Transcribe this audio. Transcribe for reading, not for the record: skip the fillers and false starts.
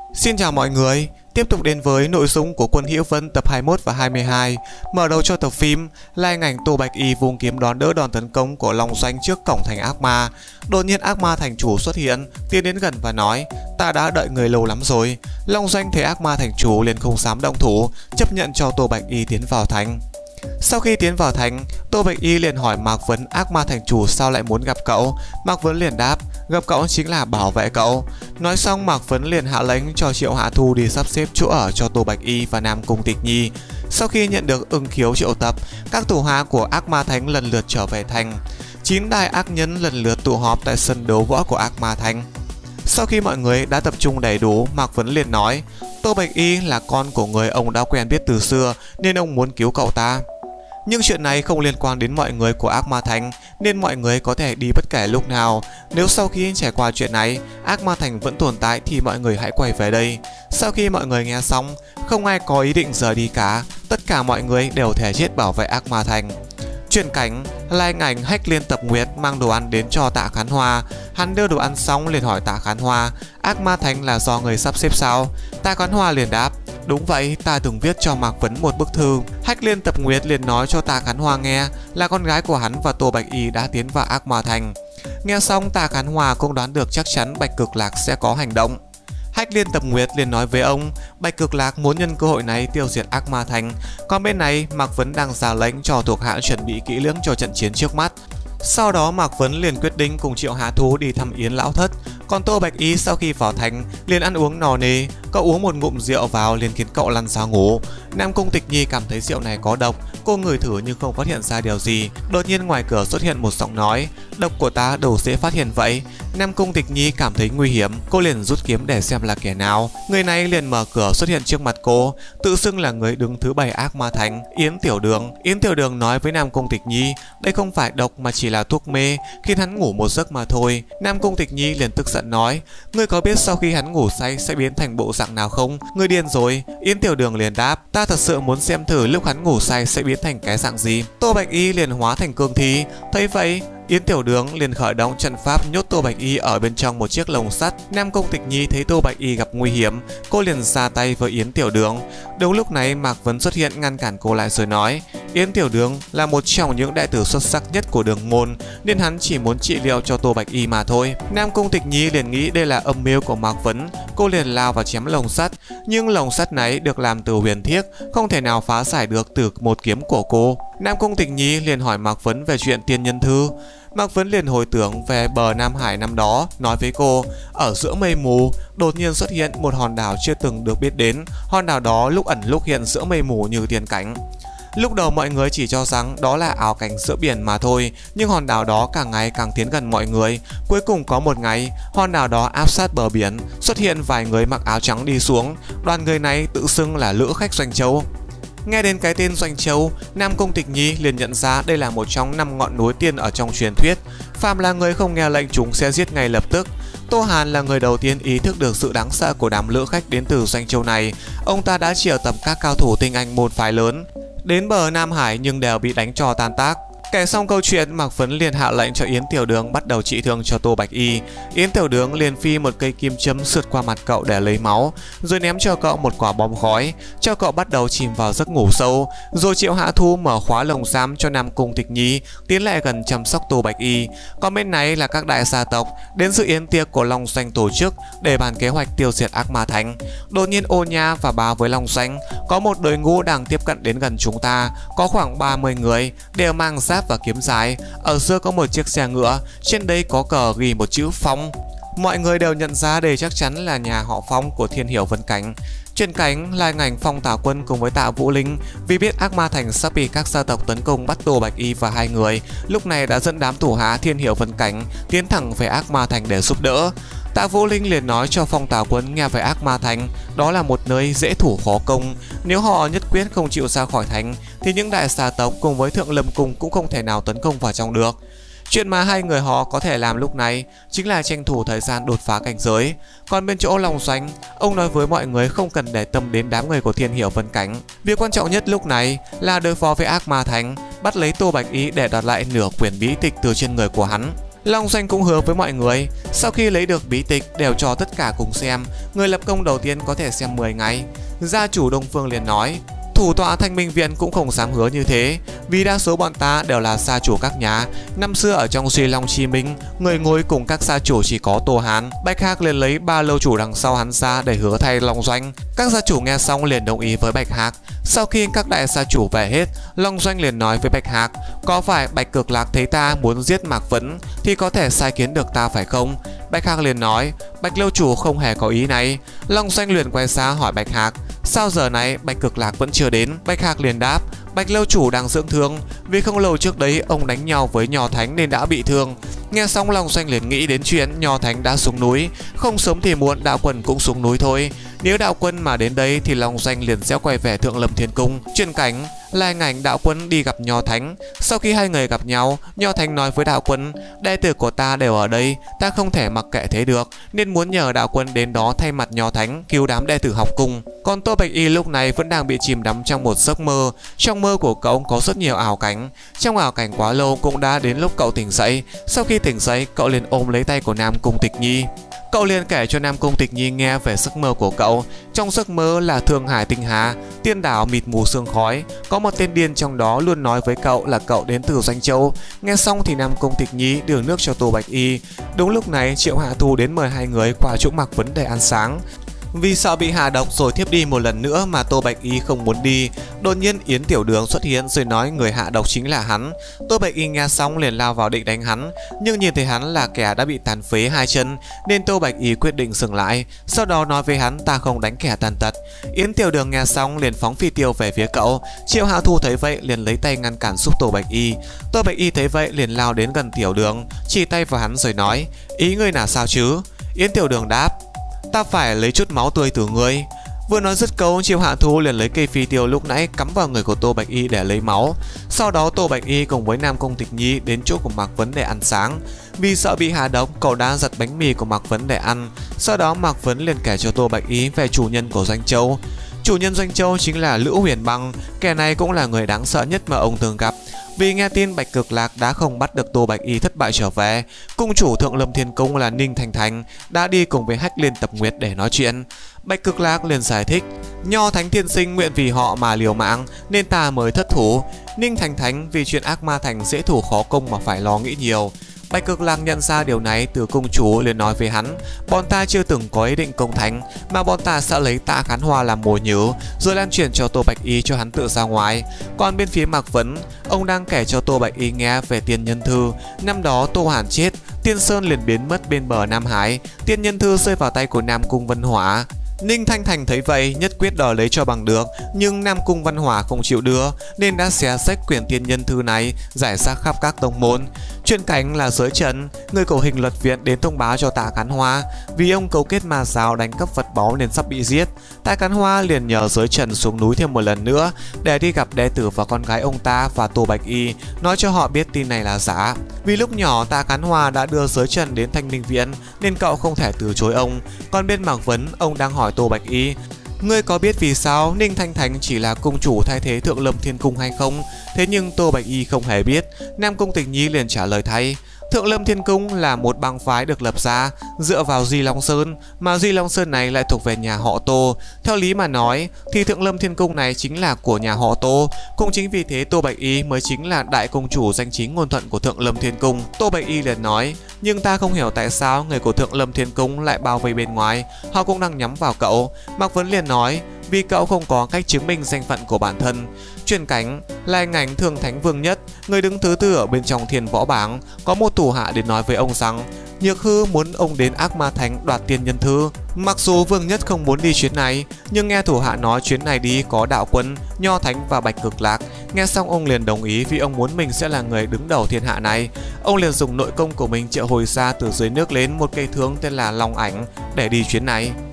Xin chào mọi người, tiếp tục đến với nội dung của Quân Hữu Vân tập 21 và 22. Mở đầu cho tập phim, là hình ảnh Tô Bạch Y vung kiếm đón đỡ đòn tấn công của Long Doanh trước cổng thành ác ma. Đột nhiên ác ma thành chủ xuất hiện, tiến đến gần và nói: "Ta đã đợi người lâu lắm rồi." Long Doanh thấy ác ma thành chủ liền không dám động thủ, chấp nhận cho Tô Bạch Y tiến vào thành. Sau khi tiến vào thành, Tô Bạch Y liền hỏi Mạc Vấn ác ma thành chủ sao lại muốn gặp cậu. Mạc Vấn liền đáp: "Gặp cậu chính là bảo vệ cậu." Nói xong, Mạc Vấn liền hạ lệnh cho Triệu Hạ Thu đi sắp xếp chỗ ở cho Tô Bạch Y và Nam Cung Tịch Nhi. Sau khi nhận được ưng khiếu triệu tập, các thủ hạ của ác ma thánh lần lượt trở về thành. 9 đại ác nhân lần lượt tụ họp tại sân đấu võ của ác ma thánh. Sau khi mọi người đã tập trung đầy đủ, Mạc Vấn liền nói: "Tô Bạch Y là con của người ông đã quen biết từ xưa nên ông muốn cứu cậu ta. Nhưng chuyện này không liên quan đến mọi người của ác ma thành nên mọi người có thể đi bất kể lúc nào. Nếu sau khi trải qua chuyện này, ác ma thành vẫn tồn tại thì mọi người hãy quay về đây." Sau khi mọi người nghe xong, không ai có ý định rời đi cả. Tất cả mọi người đều thề chết bảo vệ ác ma thành. Chuyển cảnh là hình ảnh Hách Liên Tập Nguyệt mang đồ ăn đến cho Tạ Khán Hoa. Hắn đưa đồ ăn xong liền hỏi Tạ Khán Hoa: "Ác ma thành là do người sắp xếp sao?" Tạ Khán Hoa liền đáp: "Đúng vậy, ta từng viết cho Mạc Vấn một bức thư." Hách Liên Tập Nguyệt liền nói cho Tạ Khán Hoa nghe là con gái của hắn và Tô Bạch Y đã tiến vào ác ma thành. Nghe xong, Tạ Khán Hoa cũng đoán được chắc chắn Bạch Cực Lạc sẽ có hành động. Hách Liên Tập Nguyệt liền nói với ông, Bạch Cực Lạc muốn nhân cơ hội này tiêu diệt ác ma thành. Còn bên này, Mạc Vấn đang ra lệnh cho thuộc hạ chuẩn bị kỹ lưỡng cho trận chiến trước mắt. Sau đó Mạc Vấn liền quyết định cùng Triệu Hạ Thu đi thăm Yến Lão Thất. Còn Tô Bạch Y sau khi vào thành liền ăn uống no nê. Cậu uống một ngụm rượu vào liền khiến cậu lăn ra ngủ. Nam Cung Tịch Nhi cảm thấy rượu này có độc, cô ngửi thử nhưng không phát hiện ra điều gì. Đột nhiên ngoài cửa xuất hiện một giọng nói: "Độc của ta đâu dễ phát hiện vậy?" Nam Cung Tịch Nhi cảm thấy nguy hiểm, cô liền rút kiếm để xem là kẻ nào. Người này liền mở cửa xuất hiện trước mặt cô, tự xưng là người đứng thứ 7 ác ma thành, Yến Tiểu Đường. Yến Tiểu Đường nói với Nam Cung Tịch Nhi đây không phải độc mà chỉ là thuốc mê, khiến hắn ngủ một giấc mà thôi. Nam Cung Tịch Nhi liền tức giận nói: "Ngươi có biết sau khi hắn ngủ say sẽ biến thành bộ dạng nào không? Ngươi điên rồi." Yến Tiểu Đường liền đáp: "Ta thật sự muốn xem thử lúc hắn ngủ say sẽ biến thành cái dạng gì." Tô Bạch Y liền hóa thành cương thi. Thấy vậy, Yến Tiểu Đường liền khởi động trận pháp nhốt Tô Bạch Y ở bên trong một chiếc lồng sắt. Nam Cung Tịch Nhi thấy Tô Bạch Y gặp nguy hiểm, cô liền ra tay với Yến Tiểu Đường. Đúng lúc này Mạc Vấn xuất hiện ngăn cản cô lại rồi nói: "Yến Tiểu Đường là một trong những đệ tử xuất sắc nhất của Đường môn nên hắn chỉ muốn trị liệu cho Tô Bạch Y mà thôi." Nam Cung Tịch Nhi liền nghĩ đây là âm mưu của Mạc Vấn, cô liền lao vào chém lồng sắt. Nhưng lồng sắt này được làm từ huyền thiết, không thể nào phá giải được từ một kiếm của cô. Nam Cung Tịch Nhi liền hỏi Mạc Vấn về chuyện tiên nhân thư. Mạc Vấn liền hồi tưởng về bờ Nam Hải năm đó, nói với cô: "Ở giữa mây mù đột nhiên xuất hiện một hòn đảo chưa từng được biết đến. Hòn đảo đó lúc ẩn lúc hiện giữa mây mù như tiên cảnh. Lúc đầu mọi người chỉ cho rằng đó là ảo cảnh giữa biển mà thôi, nhưng hòn đảo đó càng ngày càng tiến gần mọi người. Cuối cùng có một ngày, hòn đảo đó áp sát bờ biển, xuất hiện vài người mặc áo trắng đi xuống. Đoàn người này tự xưng là lữ khách Doanh Châu." Nghe đến cái tên Doanh Châu, Nam Cung Tịch Nhi liền nhận ra đây là một trong 5 ngọn núi tiên ở trong truyền thuyết. Phàm là người không nghe lệnh chúng sẽ giết ngay lập tức. Tô Hàn là người đầu tiên ý thức được sự đáng sợ của đám lữ khách đến từ Doanh Châu này. Ông ta đã triệu tập các cao thủ tinh anh môn phái lớn đến bờ Nam Hải nhưng đều bị đánh cho tan tác. Kể xong câu chuyện, Mạc Vấn liền hạ lệnh cho Yến Tiểu Đường bắt đầu trị thương cho Tô Bạch Y. Yến Tiểu Đường liền phi một cây kim châm sượt qua mặt cậu để lấy máu, rồi ném cho cậu một quả bom khói, cho cậu bắt đầu chìm vào giấc ngủ sâu. Rồi Triệu Hạ Thu mở khóa lồng giam cho Nam Cung Tịch Nhi tiến lại gần chăm sóc Tô Bạch Y. Còn bên này là các đại gia tộc đến dự yến tiệc của Long Doanh tổ chức để bàn kế hoạch tiêu diệt ác ma thành. Đột nhiên Ô Nha và báo với Long Doanh có một đội ngũ đang tiếp cận đến gần chúng ta, có khoảng 30 người đều mang giáp và kiếm dài. Ở giữa có một chiếc xe ngựa, trên đây có cờ ghi một chữ Phong. Mọi người đều nhận ra đây chắc chắn là nhà họ Phong của Thiên Hiểu Vân Cảnh. Trên cánh là hình ảnh Phong Tả Quân cùng với Tạ Vũ Linh, vì biết ác ma thành sắp bị các gia tộc tấn công bắt Tô Bạch Y và hai người, lúc này đã dẫn đám thủ hạ Thiên Hiểu Vân Cảnh tiến thẳng về ác ma thành để giúp đỡ. Tạ Vũ Linh liền nói cho Phong Tả Quân nghe về ác ma thành, đó là một nơi dễ thủ khó công. Nếu họ nhất quyết không chịu ra khỏi thành thì những đại gia tộc cùng với Thượng Lâm Cung cũng không thể nào tấn công vào trong được. Chuyện mà hai người họ có thể làm lúc này chính là tranh thủ thời gian đột phá cảnh giới. Còn bên chỗ Long Doanh, ông nói với mọi người không cần để tâm đến đám người của Thiên Hiểu Vân Cảnh. Việc quan trọng nhất lúc này là đối phó với ác ma thành, bắt lấy Tô Bạch Y để đoạt lại nửa quyển bí tịch từ trên người của hắn. Long Doanh cũng hứa với mọi người, sau khi lấy được bí tịch đều cho tất cả cùng xem, người lập công đầu tiên có thể xem 10 ngày. Gia chủ Đông Phương liền nói, thủ tọa Thanh Minh Viện cũng không dám hứa như thế, vì đa số bọn ta đều là gia chủ các nhà. Năm xưa ở trong Duy Long Chi Minh, người ngồi cùng các gia chủ chỉ có Tô Hán. Bạch Hạc liền lấy 3 lâu chủ đằng sau hắn ra để hứa thay Long Doanh. Các gia chủ nghe xong liền đồng ý với Bạch Hạc. Sau khi các đại gia chủ về hết, Long Doanh liền nói với Bạch Hạc, có phải Bạch Cực Lạc thấy ta muốn giết Mạc Vấn thì có thể sai kiến được ta phải không? Bạch Hạc liền nói, Bạch lâu chủ không hề có ý này. Long Doanh liền quay sang hỏi Bạch Hạc, sao giờ này Bạch Cực Lạc vẫn chưa đến? Bạch Hạc liền đáp, Bạch lâu chủ đang dưỡng thương, vì không lâu trước đấy ông đánh nhau với Nho Thánh nên đã bị thương. Nghe xong Long Doanh liền nghĩ đến chuyện Nho Thánh đã xuống núi, không sớm thì muộn đạo quân cũng xuống núi thôi. Nếu đạo quân mà đến đây thì Long Doanh liền sẽ quay về Thượng Lâm Thiên Cung. Chuyển cảnh là hình ảnh đạo quân đi gặp Nho Thánh. Sau khi hai người gặp nhau, Nho Thánh nói với đạo quân, đệ tử của ta đều ở đây, ta không thể mặc kệ thế được, nên muốn nhờ đạo quân đến đó thay mặt Nho Thánh cứu đám đệ tử học cung. Còn Tô Bạch Y lúc này vẫn đang bị chìm đắm trong một giấc mơ. Trong mơ của cậu có rất nhiều ảo cảnh. Trong ảo cảnh quá lâu cũng đã đến lúc cậu tỉnh dậy. Sau khi tỉnh dậy, cậu liền ôm lấy tay của Nam Cung Tịch Nhi. Cậu liền kể cho Nam Cung Tịch Nhi nghe về giấc mơ của cậu. Trong giấc mơ là Thương Hải Tinh Hà, tiên đảo mịt mù sương khói. Có một tên điên trong đó luôn nói với cậu là cậu đến từ Doanh Châu. Nghe xong thì Nam Cung Tịch Nhi đưa nước cho Tô Bạch Y. Đúng lúc này Triệu Hạ Thu đến mời hai người qua chỗ Mạc Vấn để ăn sáng. Vì sợ bị hạ độc rồi thiếp đi một lần nữa mà Tô Bạch Y không muốn đi. Đột nhiên Yến Tiểu Đường xuất hiện rồi nói người hạ độc chính là hắn. Tô Bạch Y nghe xong liền lao vào định đánh hắn, nhưng nhìn thấy hắn là kẻ đã bị tàn phế hai chân nên Tô Bạch Y quyết định dừng lại. Sau đó nói với hắn, ta không đánh kẻ tàn tật. Yến Tiểu Đường nghe xong liền phóng phi tiêu về phía cậu. Triệu Hạ Thu thấy vậy liền lấy tay ngăn cản giúp Tô Bạch Y. Tô Bạch Y thấy vậy liền lao đến gần Tiểu Đường, chỉ tay vào hắn rồi nói, ý ngươi là sao chứ? Yến Tiểu Đường đáp, ta phải lấy chút máu tươi từ ngươi. Vừa nói dứt câu, Triệu Hạ Thu liền lấy cây phi tiêu lúc nãy cắm vào người của Tô Bạch Y để lấy máu. Sau đó Tô Bạch Y cùng với Nam Cung Tịch Nhi đến chỗ của Mạc Vấn để ăn sáng. Vì sợ bị hạ độc, cậu đã giật bánh mì của Mạc Vấn để ăn. Sau đó Mạc Vấn liền kể cho Tô Bạch Y về chủ nhân của Doanh Châu. Chủ nhân Doanh Châu chính là Lữ Huyền Băng. Kẻ này cũng là người đáng sợ nhất mà ông từng gặp. Vì nghe tin Bạch Cực Lạc đã không bắt được Tô Bạch Y thất bại trở về, cung chủ Thượng Lâm Thiên Cung là Ninh Thành Thành đã đi cùng với Hách Liên Tập Nguyệt để nói chuyện. Bạch Cực Lạc liền giải thích, Nho Thánh Thiên Sinh nguyện vì họ mà liều mạng nên ta mới thất thủ. Ninh Thành Thành vì chuyện Ác Ma Thành dễ thủ khó công mà phải lo nghĩ nhiều. Bạch Cực Lạc nhận ra điều này từ cung chủ liền nói với hắn, bọn ta chưa từng có ý định công thành mà bọn ta sẽ lấy Tạ Khán Hoa làm mồi nhử rồi lan truyền cho Tô Bạch Y cho hắn tự ra ngoài. Còn bên phía Mạc Vấn, ông đang kể cho Tô Bạch Y nghe về Tiên Nhân Thư. Năm đó Tô Hàn chết, Tiên Sơn liền biến mất bên bờ Nam Hải, Tiên Nhân Thư rơi vào tay của Nam Cung Vân Hỏa. Ninh Thanh Thành thấy vậy nhất quyết đòi lấy cho bằng được, nhưng Nam Cung Văn Hỏa không chịu đưa nên đã xé rách quyển Tiên Nhân Thư này giải rác khắp các tông môn. Chuyên cảnh là Giới Trần, người của Hình Luật Viện đến thông báo cho Tạ Khán Hoa vì ông cấu kết ma giáo đánh cắp vật báu nên sắp bị giết. Tạ Khán Hoa liền nhờ Giới Trần xuống núi thêm một lần nữa để đi gặp đệ tử và con gái ông ta và Tô Bạch Y, nói cho họ biết tin này là giả. Vì lúc nhỏ Tạ Khán Hoa đã đưa Giới Trần đến Thanh Minh Viện nên cậu không thể từ chối ông. Còn bên Mạc Vấn, ông đang hỏi Tô Bạch Y, ngươi có biết vì sao Ninh Thanh Thành chỉ là cung chủ thay thế Thượng Lâm Thiên Cung hay không? Thế nhưng Tô Bạch Y không hề biết. Nam Cung Tịch Nhi liền trả lời thay, Thượng Lâm Thiên Cung là một bang phái được lập ra dựa vào Di Long Sơn, mà Di Long Sơn này lại thuộc về nhà họ Tô. Theo lý mà nói thì Thượng Lâm Thiên Cung này chính là của nhà họ Tô. Cũng chính vì thế Tô Bạch Y mới chính là đại công chủ danh chính ngôn thuận của Thượng Lâm Thiên Cung. Tô Bạch Y liền nói, nhưng ta không hiểu tại sao người của Thượng Lâm Thiên Cung lại bao vây bên ngoài, họ cũng đang nhắm vào cậu. Mạc Vấn liền nói, vì cậu không có cách chứng minh danh phận của bản thân. Chuyển cảnh là hình ảnh Thường Thánh Vương Nhất, người đứng thứ tư ở bên trong Thiên Võ Bảng, có một thủ hạ đến nói với ông rằng Nhược Hư muốn ông đến Ác Ma Thành đoạt Tiên Nhân Thư. Mặc dù Vương Nhất không muốn đi chuyến này, nhưng nghe thủ hạ nói chuyến này đi có Đạo Quân, Nho Thánh và Bạch Cực Lạc. Nghe xong ông liền đồng ý vì ông muốn mình sẽ là người đứng đầu thiên hạ này. Ông liền dùng nội công của mình triệu hồi ra từ dưới nước lên một cây thương tên là Long Ảnh để đi chuyến này.